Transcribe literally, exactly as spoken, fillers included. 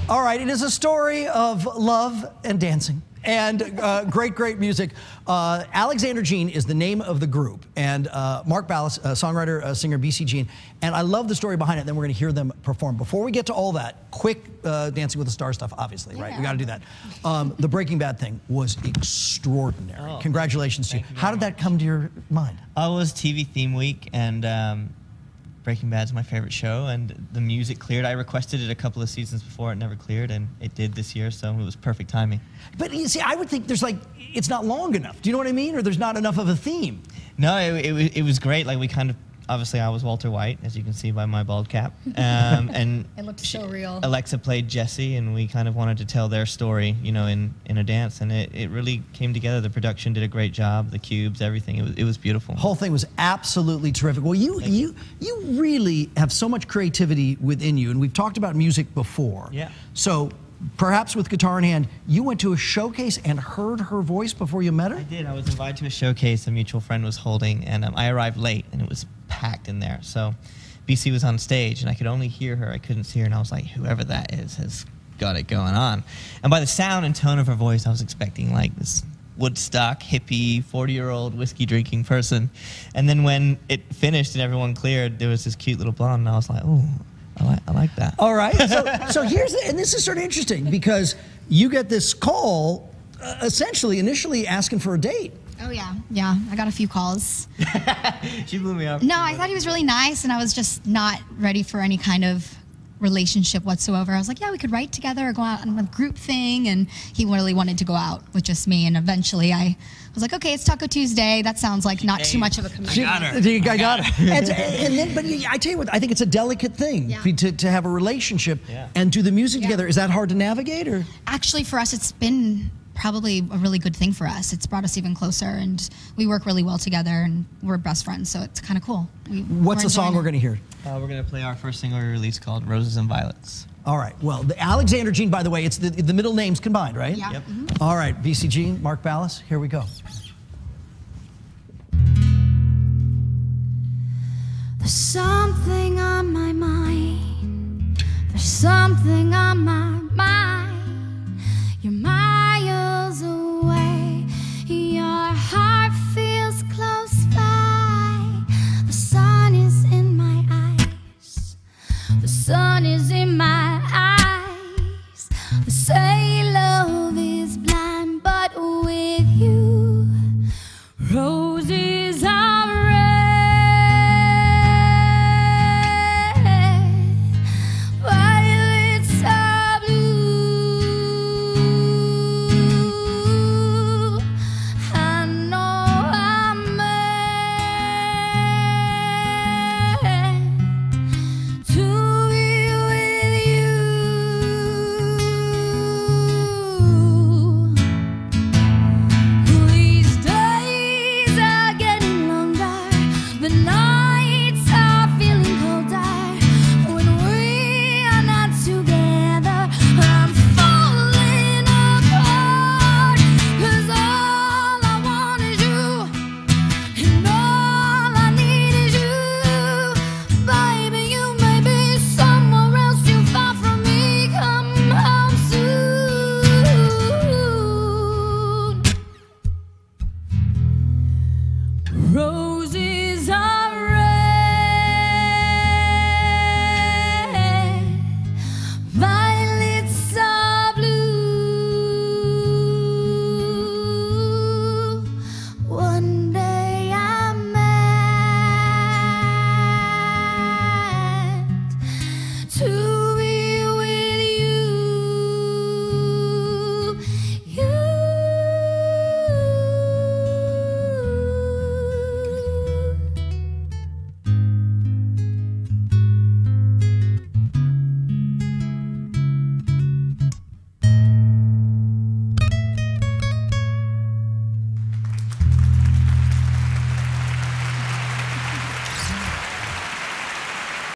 All right, it is a story of love and dancing and uh, great, great music. Uh, Alexander Jean is the name of the group, and uh, Mark Ballas, uh, songwriter, uh, singer, B C Jean, and I love the story behind it. Then we're going to hear them perform. Before we get to all that, quick uh, Dancing with the Stars stuff, obviously, right? Yeah. We got to do that. Um, the Breaking Bad thing was extraordinary. Oh, Congratulations to you. you How did that come to your mind? Uh, it was T V theme week, and um, Breaking Bad's my favorite show, and the music cleared. I requested it a couple of seasons before, it never cleared, and it did this year, so it was perfect timing. But you see, I would think there's like, it's not long enough. Do you know what I mean? Or there's not enough of a theme. No, it, it, it was great. Like, we kind of, obviously I was Walter White, as you can see by my bald cap. Um, and It looked so real. Alexa played Jesse, and we kind of wanted to tell their story, you know, in, in a dance, and it, it really came together. The production did a great job, the cubes, everything. It was, it was beautiful. The whole thing was absolutely terrific. Well, you, you, you really have so much creativity within you, and we've talked about music before. Yeah. So perhaps with guitar in hand, you went to a showcase and heard her voice before you met her? I did. I was invited to a showcase a mutual friend was holding, and um, I arrived late, and it was packed in there. So B C was on stage, and I could only hear her. I couldn't see her, and I was like, whoever that is has got it going on. And by the sound and tone of her voice, I was expecting like this Woodstock, hippie, forty-year-old whiskey-drinking person. And then when it finished and everyone cleared, there was this cute little blonde, and I was like, oh, I like, I like that. All right. So, so here's the, and this is sort of interesting because you get this call, uh, essentially, initially asking for a date. Oh, yeah. Yeah, I got a few calls. She blew me up. No, I thought he was really nice, and I was just not ready for any kind of relationship whatsoever. I was like, yeah, we could write together or go out on a group thing, and he really wanted to go out with just me, and eventually I was like, okay, it's Taco Tuesday. That sounds like not too much of a commitment. I got her. You I got her. And, and then, but I tell you what, I think it's a delicate thing Yeah. to, to have a relationship Yeah. and do the music Yeah. together. Is that hard to navigate, or? Actually, for us, it's been probably a really good thing for us. It's brought us even closer, and we work really well together, and we're best friends, so it's kind of cool. We, What's the song we're going to hear? Uh, we're going to play our first single we released called Roses and Violets. All right. Well, the Alexander Jean, by the way, it's the, the middle names combined, right? Yeah. Yep. Mhm. All right. B C Jean, Mark Ballas, here we go. There's something on my mind. There's something on my mind.